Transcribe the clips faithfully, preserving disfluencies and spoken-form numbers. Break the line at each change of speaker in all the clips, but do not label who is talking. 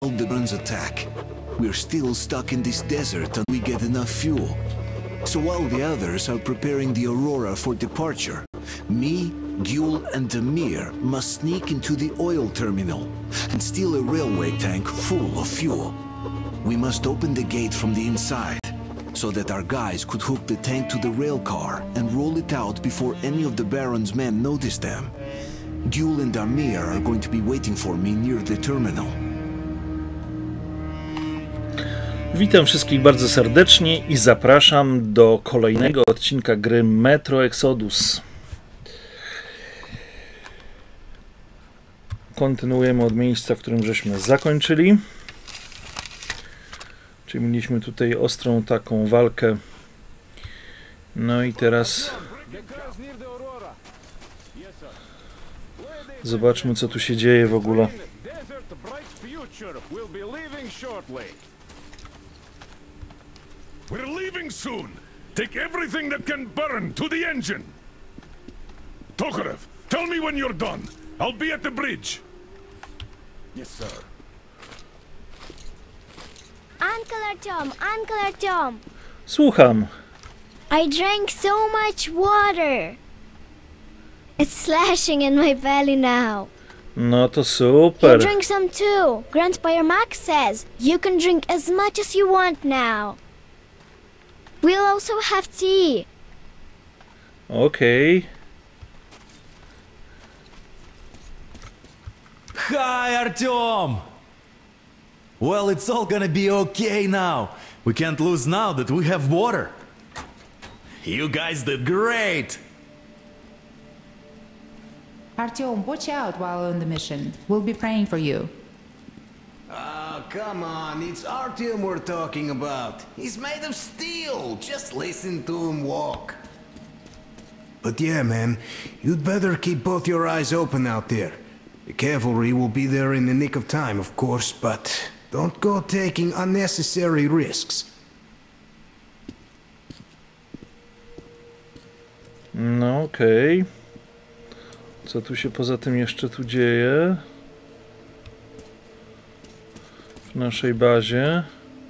repelled the Baron's attack. We're still stuck in this desert until we get enough fuel. So while the others are preparing the Aurora for departure, me, Gül, and Demir must sneak into the oil terminal and steal a railway tank full of fuel. We must open the gate from the inside, so that our guys could hook the tank to the rail car and roll it out before any of the Baron's men notice them. Gül and Demir are going to be waiting for me near the terminal.
Witam wszystkich bardzo serdecznie i zapraszam do kolejnego odcinka gry Metro Exodus. Kontynuujemy od miejsca, w którym żeśmy zakończyli. Czyli mieliśmy tutaj ostrą taką walkę. No i teraz zobaczmy, co tu się dzieje w ogóle.
We're leaving soon. Take everything that can burn to the engine. Tokarev, tell me when you're done. I'll be at the bridge. Yes, sir.
Uncle Artyom, Uncle Artyom.
Słucham.
I drank so much water. It's slashing in my belly now.
No to super.
You drink some too. Grandpa Max says you can drink as much as you want now. We'll also have tea.
Okay.
Hi, Artyom! Well, it's all gonna be okay now. We can't lose now that we have water. You guys did great!
Artyom, watch out while on the mission. We'll be praying for you.
Oh, come on, it's Artyom we're talking about. He's made of steel. Just listen to him walk. But yeah, man, you'd better keep both your eyes open out there. The cavalry will be there in the nick of time, of course, but don't go taking unnecessary risks.
No okej. Okay. Co tu się poza tym jeszcze tu dzieje? W naszej bazie.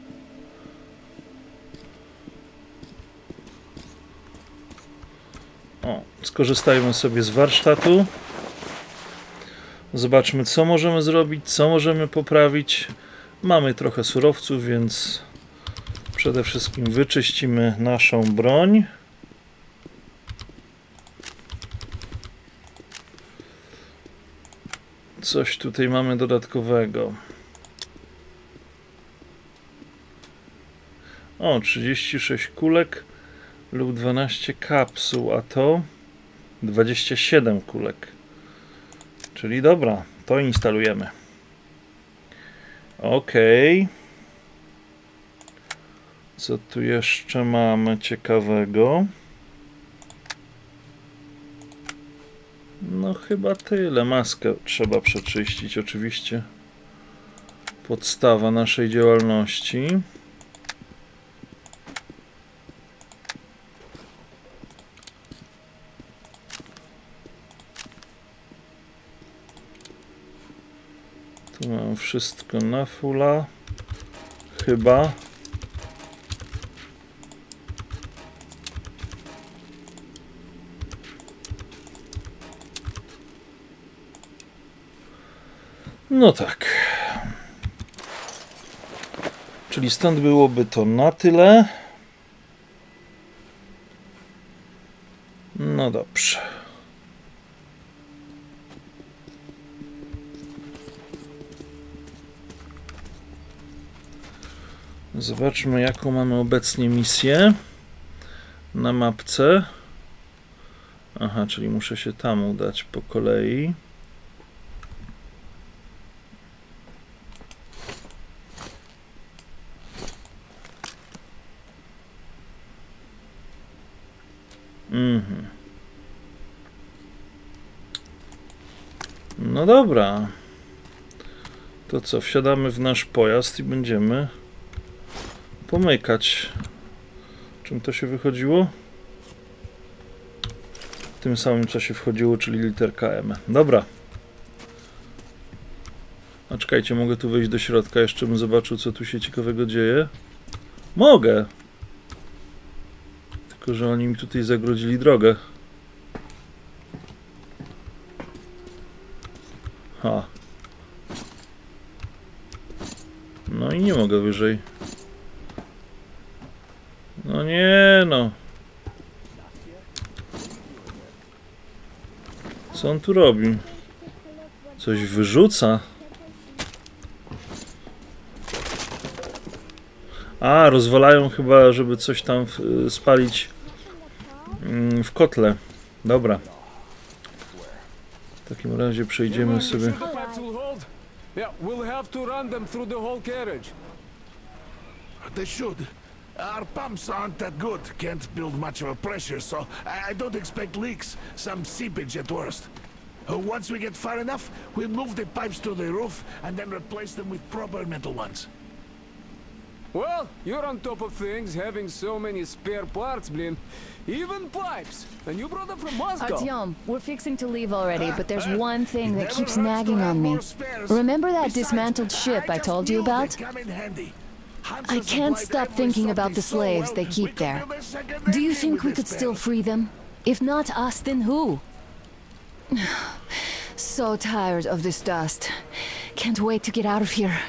O, skorzystajmy sobie z warsztatu. Zobaczmy, co możemy zrobić, co możemy poprawić. Mamy trochę surowców, więc przede wszystkim wyczyścimy naszą broń. Coś tutaj mamy dodatkowego. O, trzydzieści sześć kulek lub dwanaście kapsuł, a to dwadzieścia siedem kulek. Czyli dobra, to instalujemy. Ok. Co tu jeszcze mamy ciekawego? No chyba tyle. Maskę trzeba przeczyścić oczywiście. Podstawa naszej działalności. Tu mam wszystko na fulla. Chyba. No tak. Czyli stąd byłoby to na tyle. No dobrze. Zobaczmy, jaką mamy obecnie misję na mapce. Aha, czyli muszę się tam udać po kolei. Mhm. No dobra. To co, wsiadamy w nasz pojazd i będziemy pomykać. Czym to się wychodziło? Tym samym, co się wchodziło, czyli literka M. Dobra. A czekajcie, mogę tu wejść do środka, jeszcze bym zobaczył, co tu się ciekawego dzieje. Mogę! Tylko że oni mi tutaj zagrodzili drogę. Ha. No i nie mogę wyżej. No nie no. Co on tu robi? Coś wyrzuca? A, rozwalają chyba, żeby coś tam w, spalić mm, w kotle. Dobra. W takim razie przejdziemy sobie.
Yeah, we'll have to run them through the whole carriage.
They should. Our pumps aren't that good. Can't build much of a pressure, so I don't expect leaks. Some seepage at worst. Uh, Once we get far enough, we'll move the pipes to the roof and then replace them with proper metal ones.
Well, you're on top of things, having so many spare parts, Blin. Even pipes. And you brought them from Moscow.
Artyom, we're fixing to leave already, but there's
Uh,
one thing
it
that
never
keeps
hurts to
nagging
have
on me.
more spares.
Remember that
Besides,
dismantled ship I
just
told you
knew
about?
they'd come in handy. Hunts
I
and
can't
supplies
stop
every
thinking about the
so
slaves
well,
they
we
keep
could
there.
build a second
Do you
engine
think
with
we
the
could still
spares.
free them? If not us, then who? So tired of this dust. Can't wait to get out of here.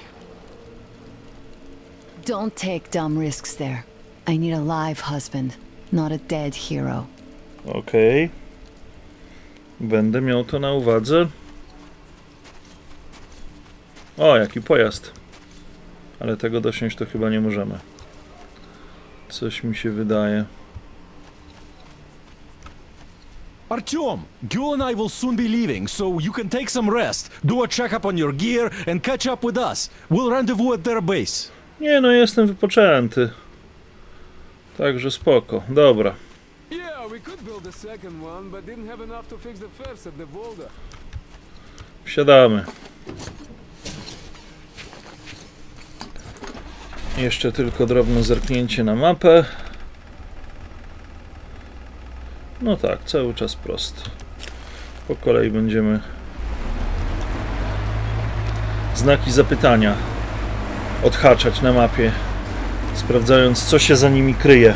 Don't take dumb risks there. I need a live husband, not a dead hero.
Okej. Okay. Będę miał to na uwadze. O, jaki pojazd. Ale tego dosiąść to chyba nie możemy. Coś mi się wydaje.
Artyom, Gyul and I will soon be leaving, so you can take some rest, do a checkup on your gear, and catch up with us. We'll rendezvous at their base.
Nie no, jestem wypoczęty. Także spoko. Dobra.
Yeah, we could build a second one, but didn't have enough to fix the first at the Volga.
Wsiadamy. Jeszcze tylko drobne zerknięcie na mapę. No tak, cały czas prosto. Po kolei będziemy znaki zapytania odhaczać na mapie, sprawdzając, co się za nimi kryje.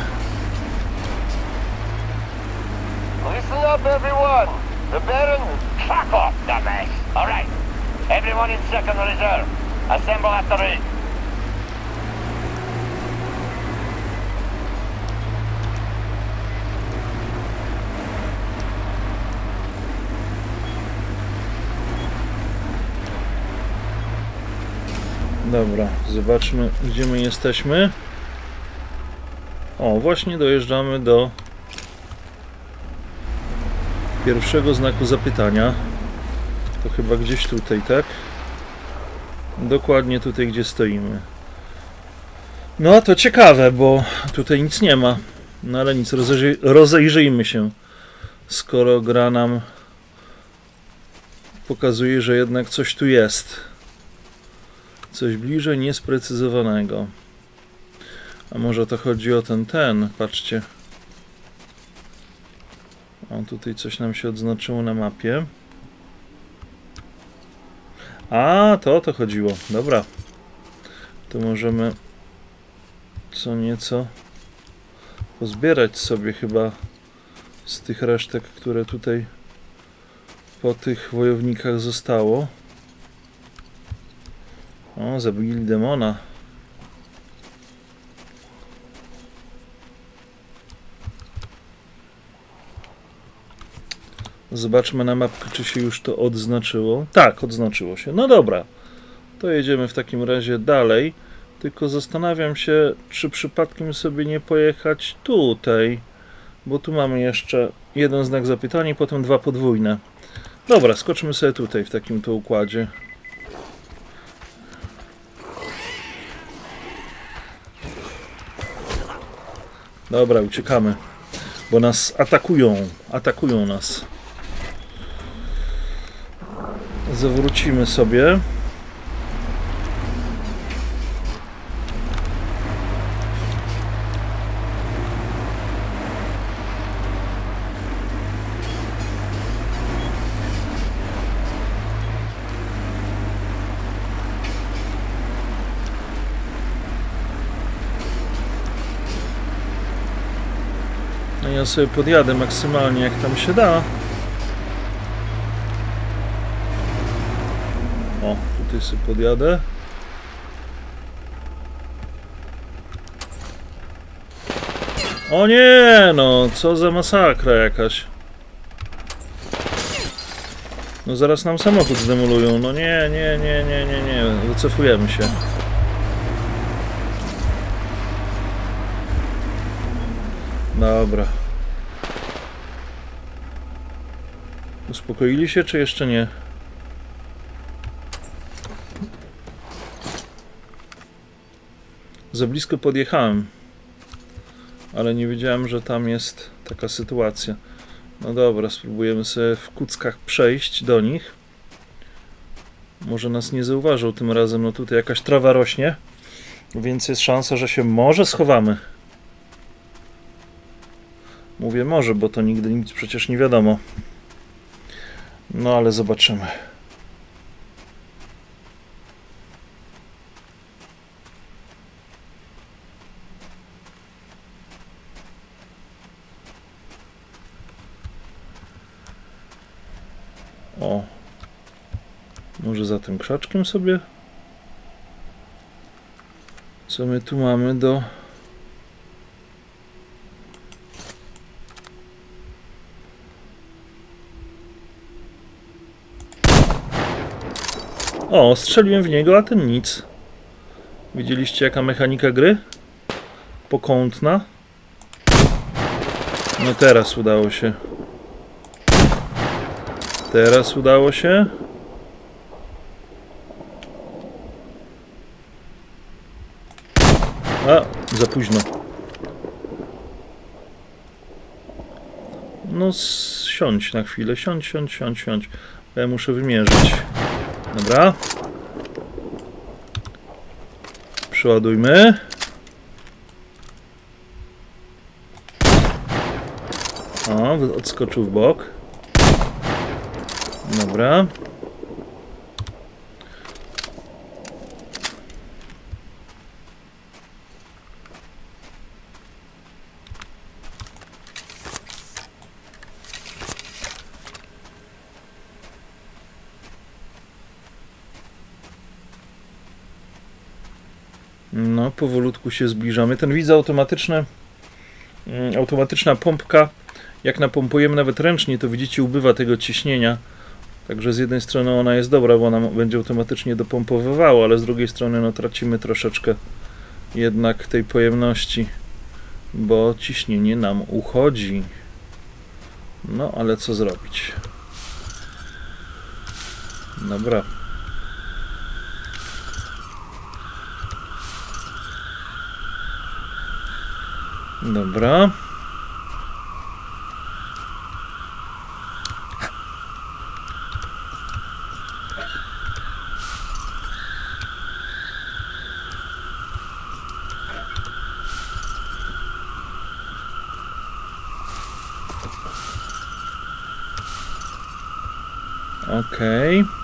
Listen up, everyone. The Baron fuck off, dumbass. All right. Everyone in second reserve. Assemble at the ridge.
Dobra, zobaczmy, gdzie my jesteśmy. O, właśnie dojeżdżamy do pierwszego znaku zapytania. To chyba gdzieś tutaj, tak? Dokładnie tutaj, gdzie stoimy. No, to ciekawe, bo tutaj nic nie ma. No ale nic, rozejrzyj, rozejrzyjmy się. Skoro gra nam pokazuje, że jednak coś tu jest. Coś bliżej niesprecyzowanego. A może to chodzi o ten, ten, patrzcie. O, tutaj coś nam się odznaczyło na mapie. A, to o to chodziło. Dobra. To możemy co nieco pozbierać sobie chyba z tych resztek, które tutaj po tych wojownikach zostało. O, zabili demona. Zobaczmy na mapkę, czy się już to odznaczyło. Tak, odznaczyło się. No dobra. To jedziemy w takim razie dalej. Tylko zastanawiam się, czy przypadkiem sobie nie pojechać tutaj. Bo tu mamy jeszcze jeden znak zapytania i potem dwa podwójne. Dobra, skoczmy sobie tutaj w takim to układzie. Dobra, uciekamy, bo nas atakują, atakują nas. Zawrócimy sobie. Ja sobie podjadę maksymalnie jak tam się da. O, tutaj sobie podjadę. O nie, no, co za masakra jakaś. No zaraz nam samochód zdemolują. No nie, nie, nie, nie, nie, nie. Wycofujemy się. Dobra. Uspokoili się, czy jeszcze nie? Za blisko podjechałem. Ale nie wiedziałem, że tam jest taka sytuacja. No dobra, spróbujemy sobie w kuckach przejść do nich. Może nas nie zauważą tym razem. No tutaj jakaś trawa rośnie. Więc jest szansa, że się może schowamy. Mówię może, bo to nigdy nic przecież nie wiadomo. No ale zobaczymy. O. Może za tym krzaczkiem sobie? Co my tu mamy do... O, strzeliłem w niego, a ten nic. Widzieliście jaka mechanika gry? Pokątna. No teraz udało się. Teraz udało się. A, za późno. No, siądź na chwilę. Siądź, siądź, siądź, siądź. Ja muszę wymierzyć. Dobra. Przeładujmy. O, odskoczył w bok. Dobra. No, powolutku się zbliżamy. Ten widz automatyczny, automatyczna pompka, jak napompujemy nawet ręcznie, to widzicie, ubywa tego ciśnienia. Także z jednej strony ona jest dobra, bo ona będzie automatycznie dopompowywała, ale z drugiej strony no, tracimy troszeczkę jednak tej pojemności, bo ciśnienie nam uchodzi. No, ale co zrobić? Dobra. Dobra. Okej. Okay.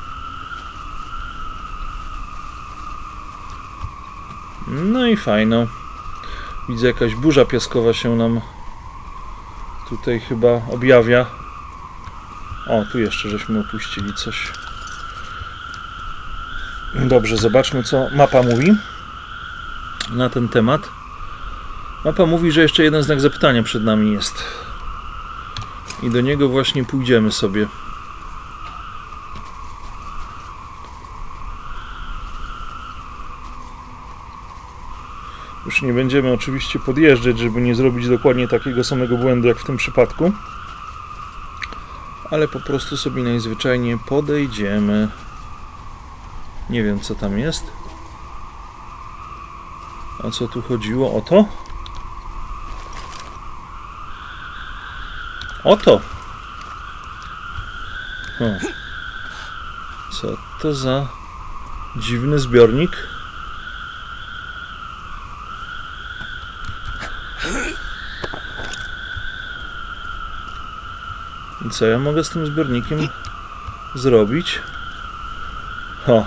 No i fajno. Widzę, jakaś burza piaskowa się nam tutaj chyba objawia. O, tu jeszcze żeśmy opuścili coś. Dobrze, zobaczmy, co mapa mówi na ten temat. Mapa mówi, że jeszcze jeden znak zapytania przed nami jest. I do niego właśnie pójdziemy sobie. Już nie będziemy oczywiście podjeżdżać, żeby nie zrobić dokładnie takiego samego błędu jak w tym przypadku. Ale po prostu sobie najzwyczajniej podejdziemy. Nie wiem, co tam jest. O co tu chodziło? O to? O to! O. Co to za dziwny zbiornik? I co ja mogę z tym zbiornikiem zrobić? O.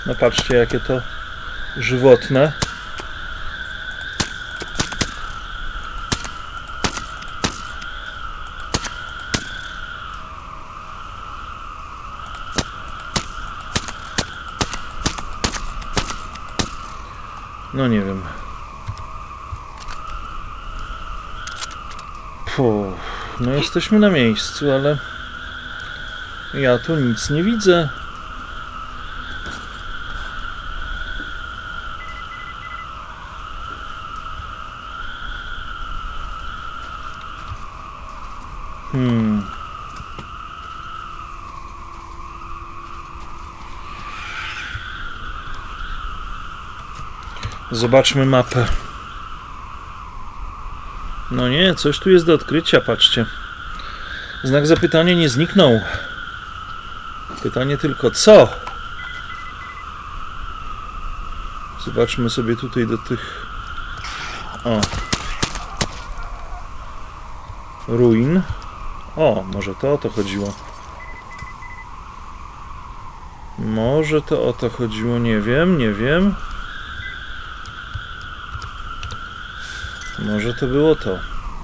No patrzcie, jakie to żywotne. No nie wiem. Puh, no jesteśmy na miejscu, ale ja tu nic nie widzę. Hmm. Zobaczmy mapę. No nie, coś tu jest do odkrycia, patrzcie. Znak zapytania nie zniknął. Pytanie tylko co? Zobaczmy sobie tutaj do tych... O. Ruin. O, może to o to chodziło. Może to o to chodziło, nie wiem, nie wiem. Może to było to.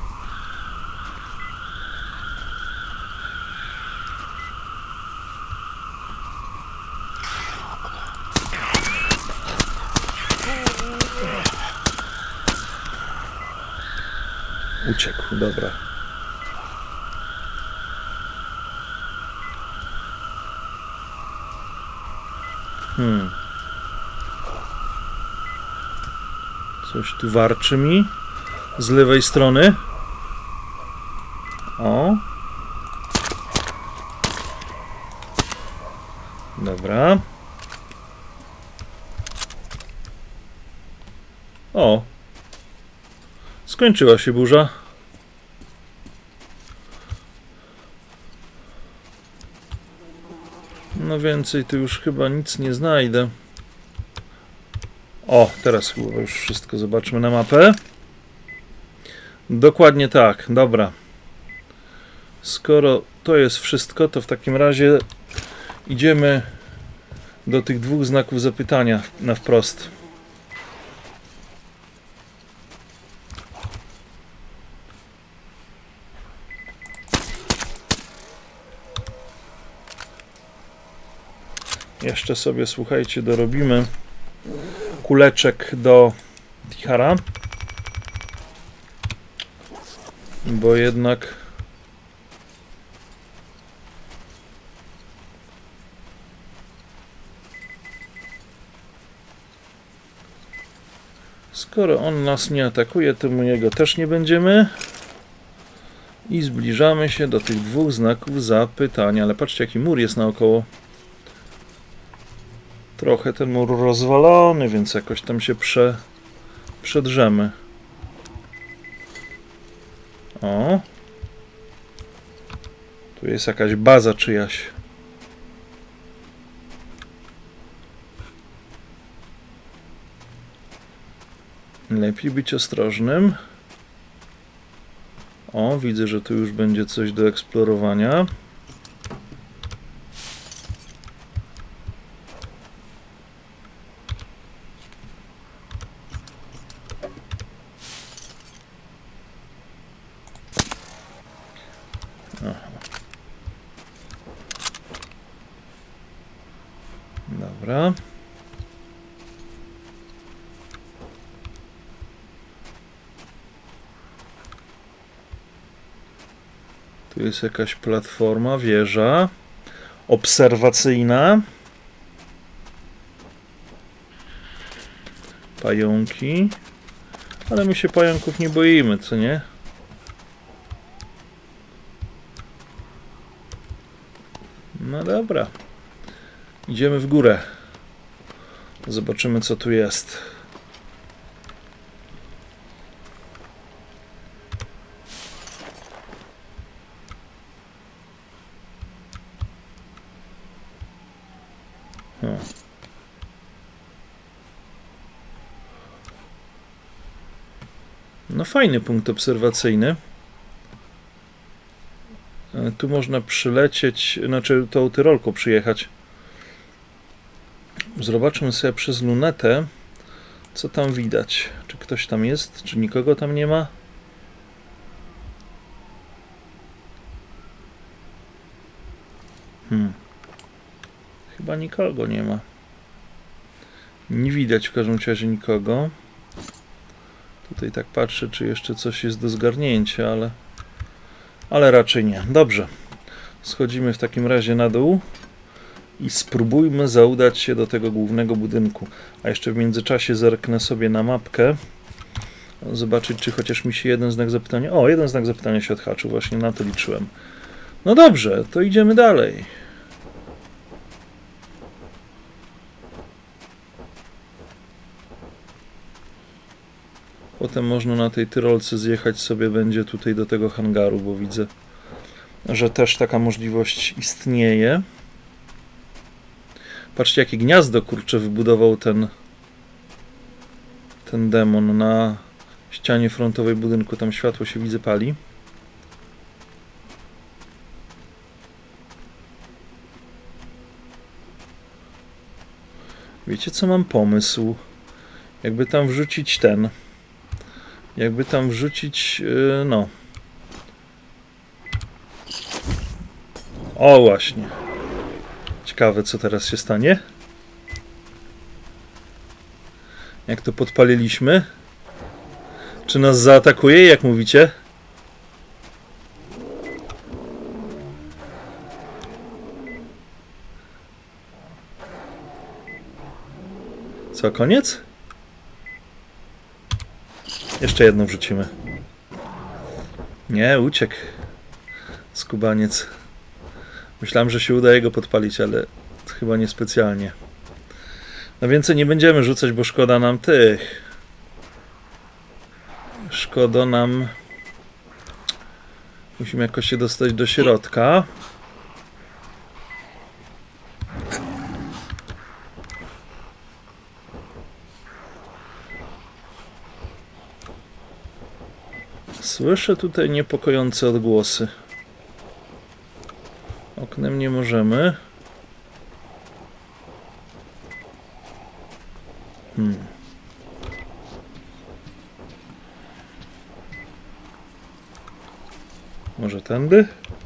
Uciekł, dobra. Hmm. Coś tu warczy mi. Z lewej strony. O. Dobra. O. Skończyła się burza. No więcej tu już chyba nic nie znajdę. O, teraz chyba już wszystko zobaczmy na mapę. Dokładnie tak, dobra. Skoro to jest wszystko, to w takim razie idziemy do tych dwóch znaków zapytania na wprost. Jeszcze sobie, słuchajcie, dorobimy kuleczek do Tihara. Bo jednak skoro on nas nie atakuje, to mu jego też nie będziemy. I zbliżamy się do tych dwóch znaków zapytania. Ale patrzcie, jaki mur jest naokoło. Trochę ten mur rozwalony, więc jakoś tam się prze, przedrzemy. O. Tu jest jakaś baza czyjaś. Lepiej być ostrożnym. O, widzę, że tu już będzie coś do eksplorowania. Dobra. Tu jest jakaś platforma, wieża obserwacyjna. Pająki. Ale my się pająków nie boimy, co nie? No dobra. Idziemy w górę. Zobaczymy, co tu jest. Hmm. No fajny punkt obserwacyjny. Tu można przylecieć, znaczy tą tyrolką przyjechać. Zobaczmy sobie przez lunetę, co tam widać. Czy ktoś tam jest, czy nikogo tam nie ma? Hmm. Chyba nikogo nie ma. Nie widać w każdym razie nikogo. Tutaj tak patrzę, czy jeszcze coś jest do zgarnięcia, ale... Ale raczej nie. Dobrze. Schodzimy w takim razie na dół i spróbujmy zaudać się do tego głównego budynku. A jeszcze w międzyczasie zerknę sobie na mapkę. Zobaczyć, czy chociaż mi się jeden znak zapytania... O, jeden znak zapytania się odhaczył. Właśnie na to liczyłem. No dobrze, to idziemy dalej. Potem można na tej tyrolce zjechać sobie będzie tutaj do tego hangaru, bo widzę, że też taka możliwość istnieje. Patrzcie, jakie gniazdo, kurczę, wybudował ten ten demon na ścianie frontowej budynku. Tam światło się, widzę, pali. Wiecie co, mam pomysł. Jakby tam wrzucić ten... Jakby tam wrzucić... Yy, no... O, właśnie. Ciekawe, co teraz się stanie. Jak to podpaliliśmy? Czy nas zaatakuje, jak mówicie? Co, koniec? Jeszcze jedną wrzucimy. Nie, uciekł. Skubaniec. Myślałem, że się uda jego podpalić, ale chyba niespecjalnie. No więcej nie będziemy rzucać, bo szkoda nam tych. Szkoda nam... Musimy jakoś się dostać do środka. Słyszę tutaj niepokojące odgłosy. Oknem nie możemy. Hmm. Może tędy?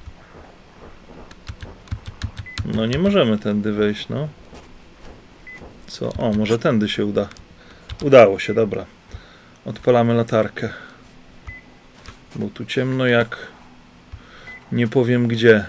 No nie możemy tędy wejść, no. Co? O, może tędy się uda. Udało się, dobra. Odpalamy latarkę. Bo tu ciemno jak... Nie powiem gdzie.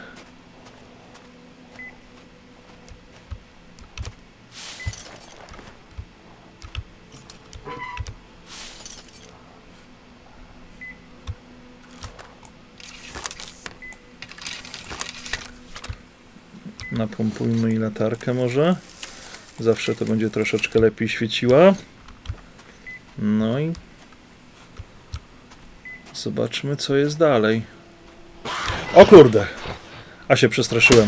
Napompujmy i latarkę może. Zawsze to będzie troszeczkę lepiej świeciła. No i... Zobaczmy, co jest dalej. O kurde! A się przestraszyłem.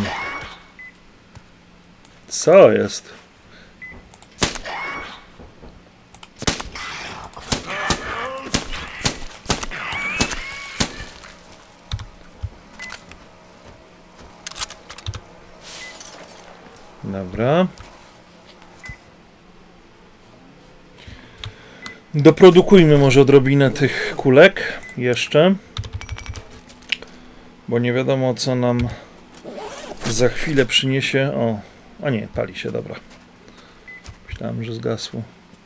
Co jest? Dobra. Doprodukujmy może odrobinę tych kulek jeszcze, bo nie wiadomo, co nam za chwilę przyniesie. O, a nie, pali się, dobra. Myślałem, że zgasło.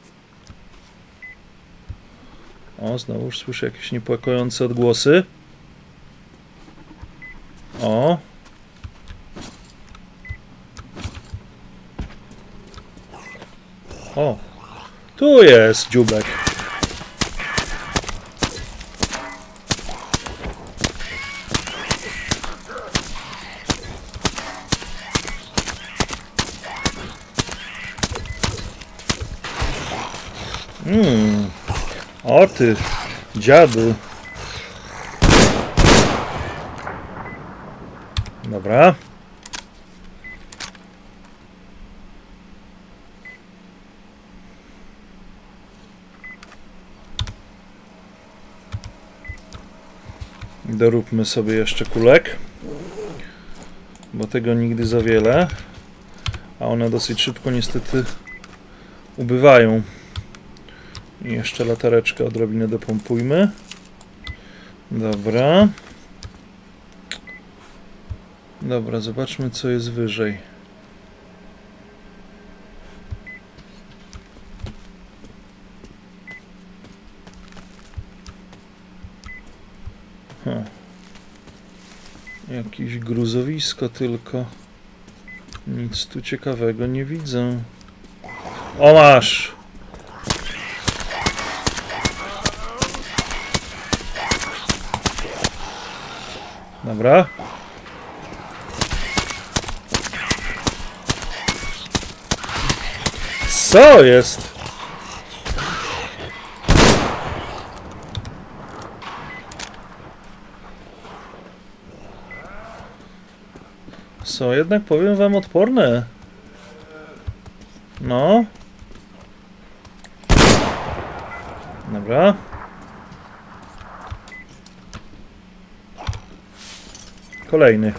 O, znowu słyszę jakieś niepokojące odgłosy. O. O. Tu jest dziubek. Mmm. O ty, dziadu. Dobra. Doróbmy sobie jeszcze kulek, bo tego nigdy za wiele. A one dosyć szybko niestety ubywają. I jeszcze latareczkę odrobinę dopompujmy. Dobra. Dobra, zobaczmy co jest wyżej. Hmm. Jakieś gruzowisko tylko. Nic tu ciekawego nie widzę. O, masz! Dobra. Co jest? Są jednak, powiem wam, odporne. No. Dobra. Kolejny.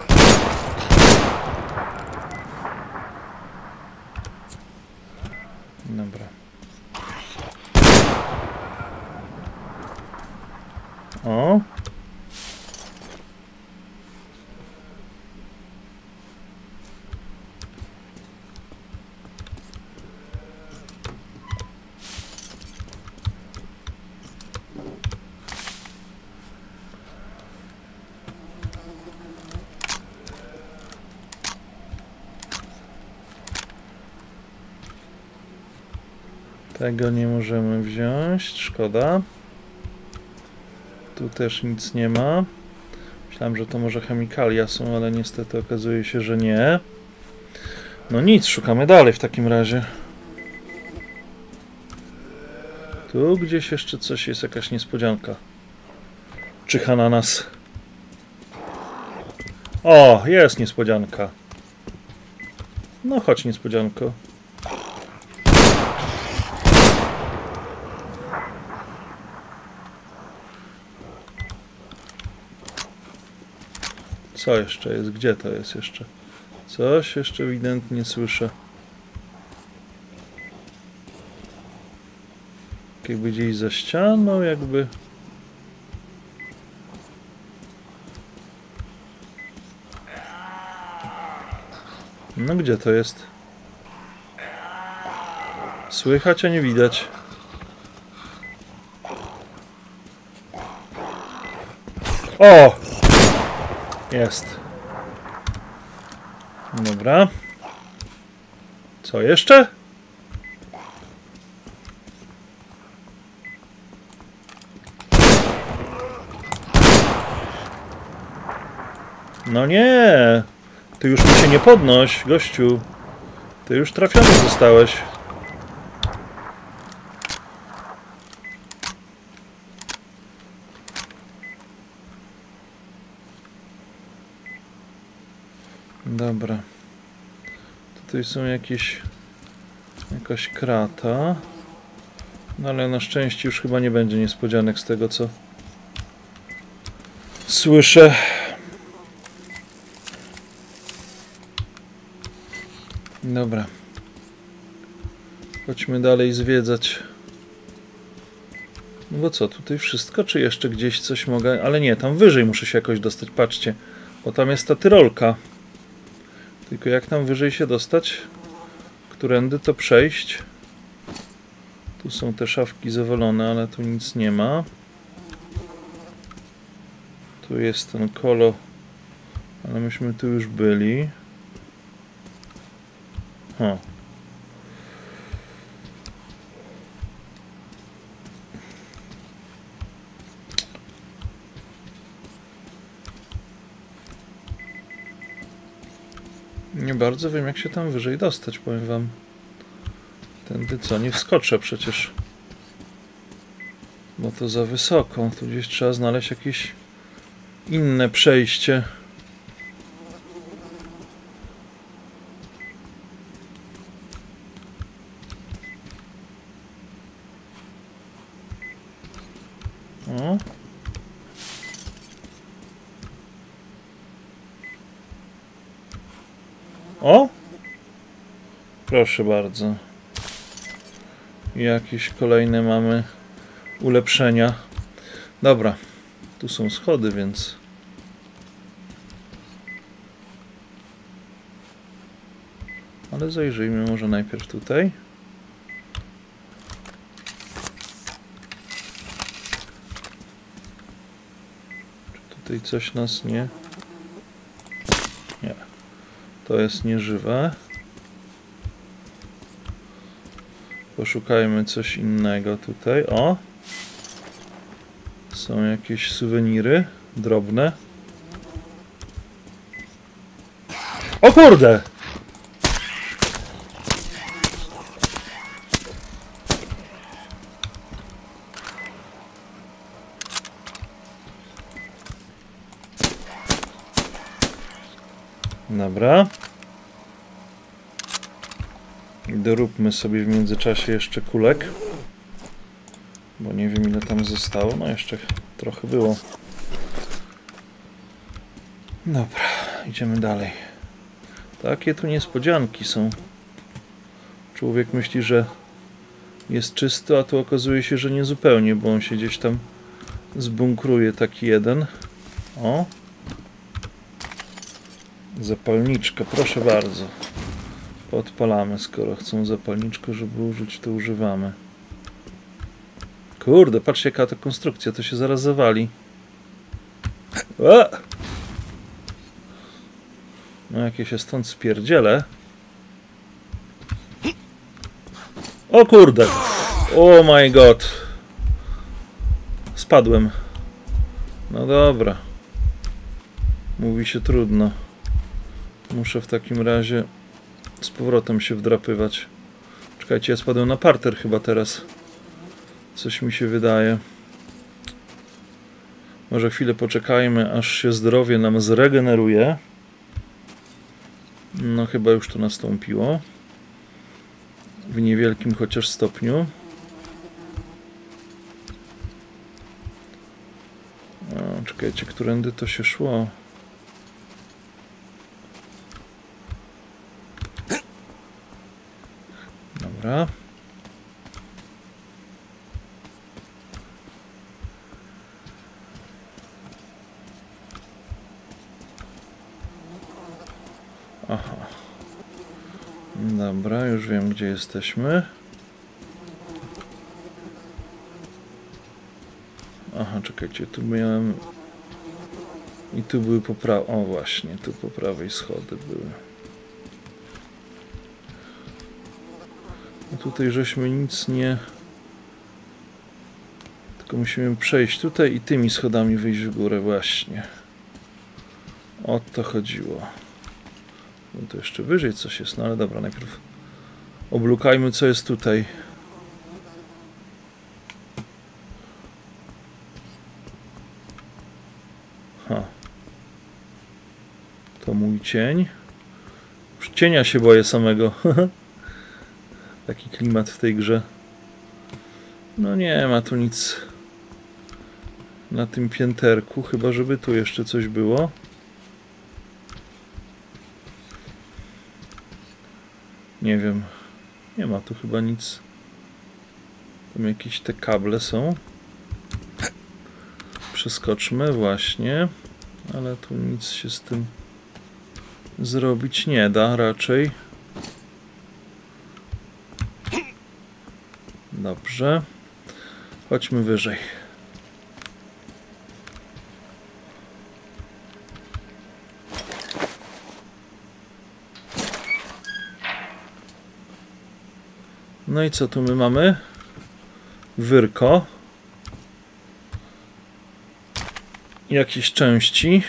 Dobra. O. Tego nie możemy wziąć, szkoda. Tu też nic nie ma. Myślałem, że to może chemikalia są, ale niestety okazuje się, że nie. No nic, szukamy dalej w takim razie. Tu gdzieś jeszcze coś jest, jakaś niespodzianka. Czyha na nas. O, jest niespodzianka. No chodź, niespodzianko. Co jeszcze jest? Gdzie to jest jeszcze? Coś jeszcze ewidentnie słyszę. Jakby gdzieś za ścianą, jakby... No gdzie to jest? Słychać, a nie widać. O! Jest. Dobra. Co jeszcze? No nie! Ty już mi się nie podnoś, gościu. Ty już trafiony zostałeś. Dobra. Tutaj są jakieś... jakaś krata. No ale na szczęście już chyba nie będzie niespodzianek z tego, co słyszę. Dobra. Chodźmy dalej zwiedzać. No bo co, tutaj wszystko? Czy jeszcze gdzieś coś mogę? Ale nie, tam wyżej muszę się jakoś dostać. Patrzcie, bo tam jest ta tyrolka. Tylko jak tam wyżej się dostać? Którędy to przejść? Tu są te szafki zawalone, ale tu nic nie ma. Tu jest ten kolo, ale myśmy tu już byli. O. Nie bardzo wiem, jak się tam wyżej dostać, powiem wam. Tędy co? Nie wskoczę przecież. Bo to za wysoko. Tu gdzieś trzeba znaleźć jakieś inne przejście. O. O! Proszę bardzo. Jakieś kolejne mamy ulepszenia. Dobra. Tu są schody, więc... Ale zajrzyjmy może najpierw tutaj. Czy tutaj coś nas nie... Nie. To jest nieżywe. Poszukajmy coś innego tutaj. O! Są jakieś suweniry drobne. O kurde! Dobra. Doróbmy sobie w międzyczasie jeszcze kulek. Bo nie wiem ile tam zostało. No jeszcze trochę było. Dobra, idziemy dalej. Takie tu niespodzianki są. Człowiek myśli, że jest czysto, a tu okazuje się, że nie zupełnie, bo on się gdzieś tam zbunkruje taki jeden. O! Zapalniczka, proszę bardzo. Podpalamy, skoro chcą zapalniczkę, żeby użyć, to używamy. Kurde, patrzcie jaka to konstrukcja, to się zaraz zawali. A! No jakie się stąd spierdzielę. O kurde! Oh my god! Spadłem. No dobra. Mówi się trudno. Muszę w takim razie z powrotem się wdrapywać. Czekajcie, ja spadłem na parter chyba teraz. Coś mi się wydaje. Może chwilę poczekajmy, aż się zdrowie nam zregeneruje. No chyba już to nastąpiło. W niewielkim chociaż stopniu. O, czekajcie, którędy to się szło? Dobra. Aha. Dobra, już wiem gdzie jesteśmy. Aha, czekajcie, tu miałem... I tu były po prawej... O właśnie, tu po prawej schody były. A tutaj żeśmy nic nie... Tylko musimy przejść tutaj i tymi schodami wyjść w górę właśnie. O to chodziło. No to jeszcze wyżej coś jest, no ale dobra, najpierw oblukajmy co jest tutaj. Ha. To mój cień. Już cienia się boję samego. Taki klimat w tej grze. No nie ma tu nic na tym pięterku, chyba żeby tu jeszcze coś było. Nie wiem. Nie ma tu chyba nic. Tam jakieś te kable są. Przeskoczmy właśnie. Ale tu nic się z tym zrobić nie da raczej. Dobrze. Chodźmy wyżej. No i co tu my mamy? Wyrko. Jakieś części.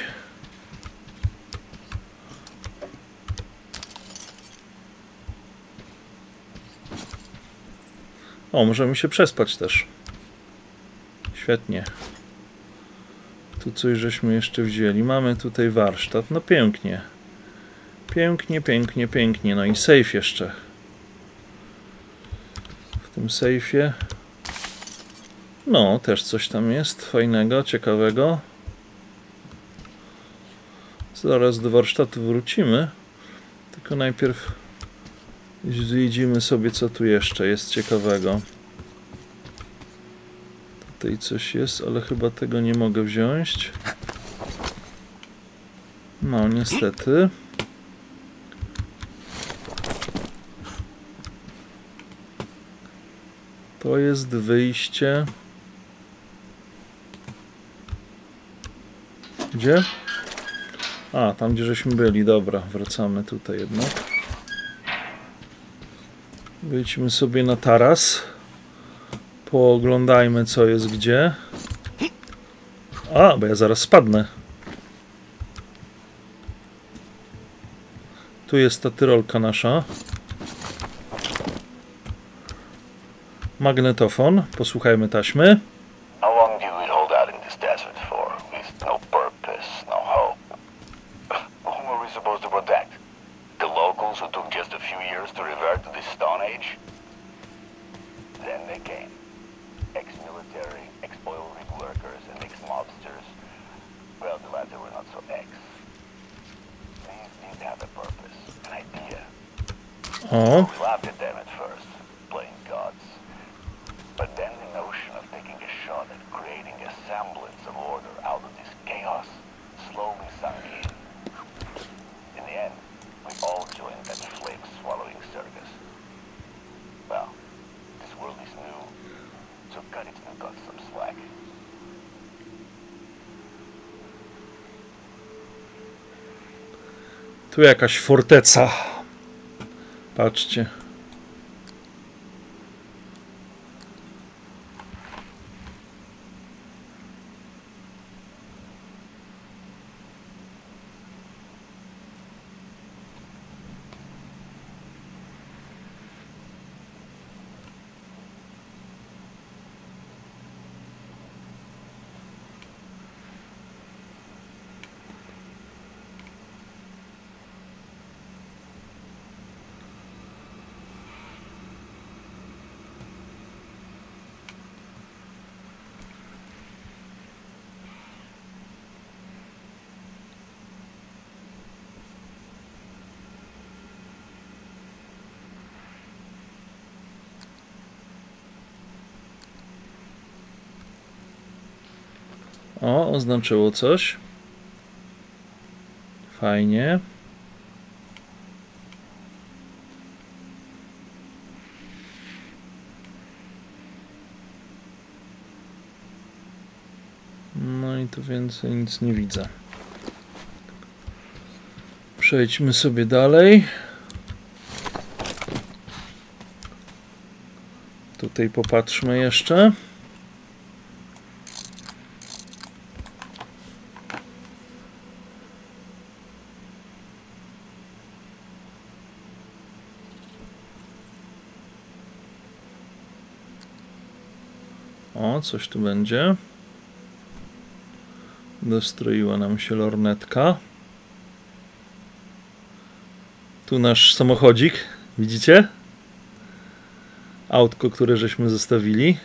O, możemy się przespać też. Świetnie. Tu coś żeśmy jeszcze wzięli. Mamy tutaj warsztat. No pięknie. Pięknie, pięknie, pięknie. No i safe jeszcze. W tym sejfie. No, też coś tam jest fajnego, ciekawego. Zaraz do warsztatu wrócimy. Tylko najpierw Zwiedzimy sobie, co tu jeszcze jest ciekawego. Tutaj coś jest, ale chyba tego nie mogę wziąć. No, niestety. To jest wyjście. Gdzie? A, tam gdzie żeśmy byli. Dobra, wracamy tutaj jednak. Wyjdźmy sobie na taras. Pooglądajmy, co jest gdzie. A, bo ja zaraz spadnę. Tu jest ta tyrolka nasza. Magnetofon. Posłuchajmy taśmy.
How long do we hold out in this desert for? With no purpose, no hope. Whom are we supposed to protect? The locals who took just a few years to revert to the Stone Age? Then they came. Ex-military, ex-oil rig workers, and ex-mobsters. Well, the latter were not so ex. These did have a purpose, an idea.
O.
We laughed at them at first, playing gods. But then the notion of taking a shot at creating a semblance of order out of this chaos slowly sunk in. In the end, we all joined that flame-swallowing circus. Well, this world is new, so cut its new got some slack.
Tu jakaś forteca. Patrzcie. O, oznaczyło coś. Fajnie. No i tu więcej nic nie widzę. Przejdźmy sobie dalej. Tutaj popatrzmy jeszcze. O, coś tu będzie. Dostroiła nam się lornetka. Tu nasz samochodzik. Widzicie? Autko, które żeśmy zostawili.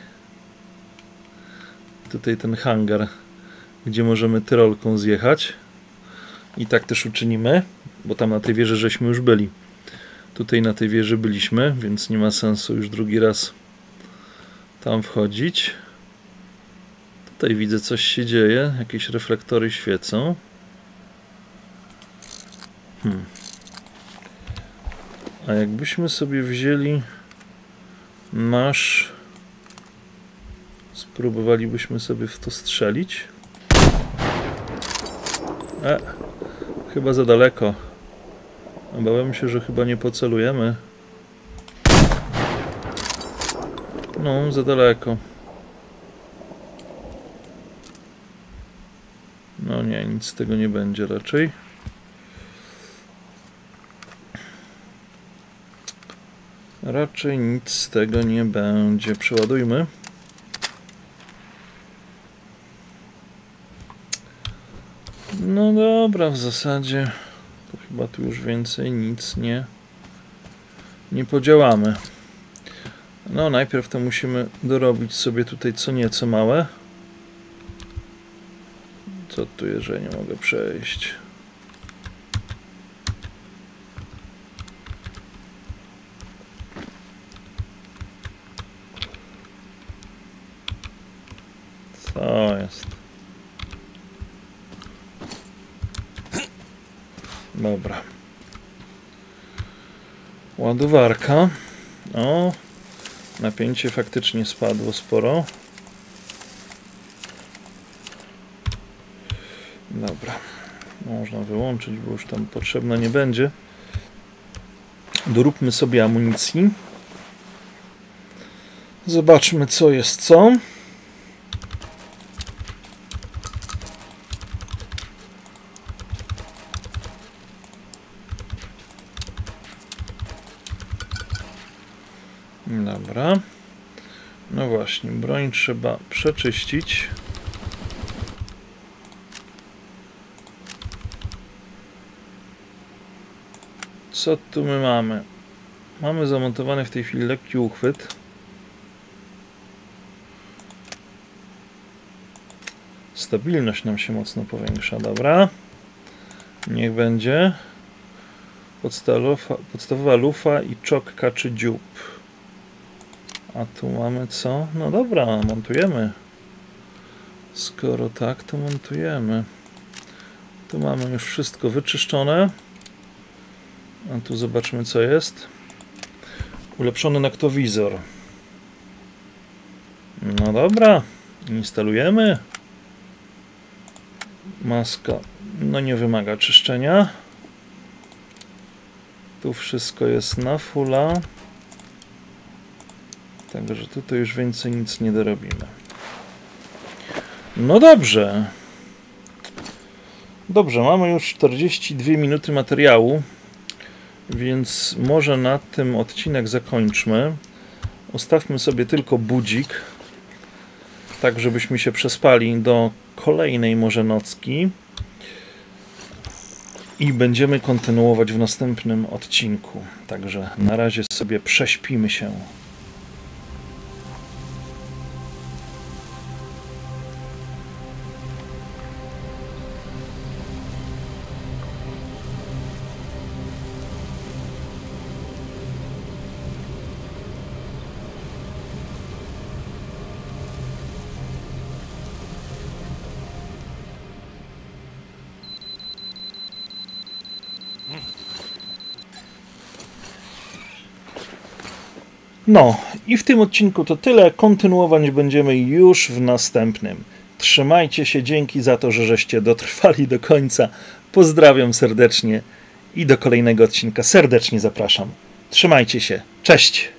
Tutaj ten hangar, gdzie możemy tyrolką zjechać. I tak też uczynimy, bo tam na tej wieży żeśmy już byli. Tutaj na tej wieży byliśmy, więc nie ma sensu już drugi raz tam wchodzić. Tutaj widzę, coś się dzieje. Jakieś reflektory świecą. Hmm. A jakbyśmy sobie wzięli nasz... Spróbowalibyśmy sobie w to strzelić. E, chyba za daleko. Obawiam się, że chyba nie pocelujemy. No, za daleko. No nie, nic z tego nie będzie raczej. Raczej nic z tego nie będzie. Przeładujmy. No dobra, w zasadzie to chyba tu już więcej nic nie, nie podziałamy. No najpierw to musimy dorobić sobie tutaj co nieco małe. Co tu, jeżeli nie mogę przejść? To jest. Dobra. Ładowarka. O, napięcie faktycznie spadło sporo. Dobra. Można wyłączyć, bo już tam potrzebna nie będzie. Doróbmy sobie amunicji. Zobaczmy, co jest co. Dobra. No właśnie, broń trzeba przeczyścić. Co tu my mamy? Mamy zamontowany w tej chwili lekki uchwyt. Stabilność nam się mocno powiększa, dobra. Niech będzie. Podstawowa, podstawowa lufa i czok kaczy dziób. A tu mamy co? No dobra, montujemy. Skoro tak, to montujemy. Tu mamy już wszystko wyczyszczone. A tu zobaczmy, co jest. Ulepszony noktowizor. No dobra, instalujemy. Maska, no nie wymaga czyszczenia. Tu wszystko jest na fulla. Także tutaj już więcej nic nie dorobimy. No dobrze. Dobrze, mamy już czterdzieści dwie minuty materiału, więc może na tym odcinek zakończmy. Ustawmy sobie tylko budzik, tak żebyśmy się przespali do kolejnej może nocki i będziemy kontynuować w następnym odcinku. Także na razie sobie prześpimy się. No i w tym odcinku to tyle. Kontynuować będziemy już w następnym. Trzymajcie się, dzięki za to, że żeście dotrwali do końca. Pozdrawiam serdecznie i do kolejnego odcinka serdecznie zapraszam. Trzymajcie się, cześć!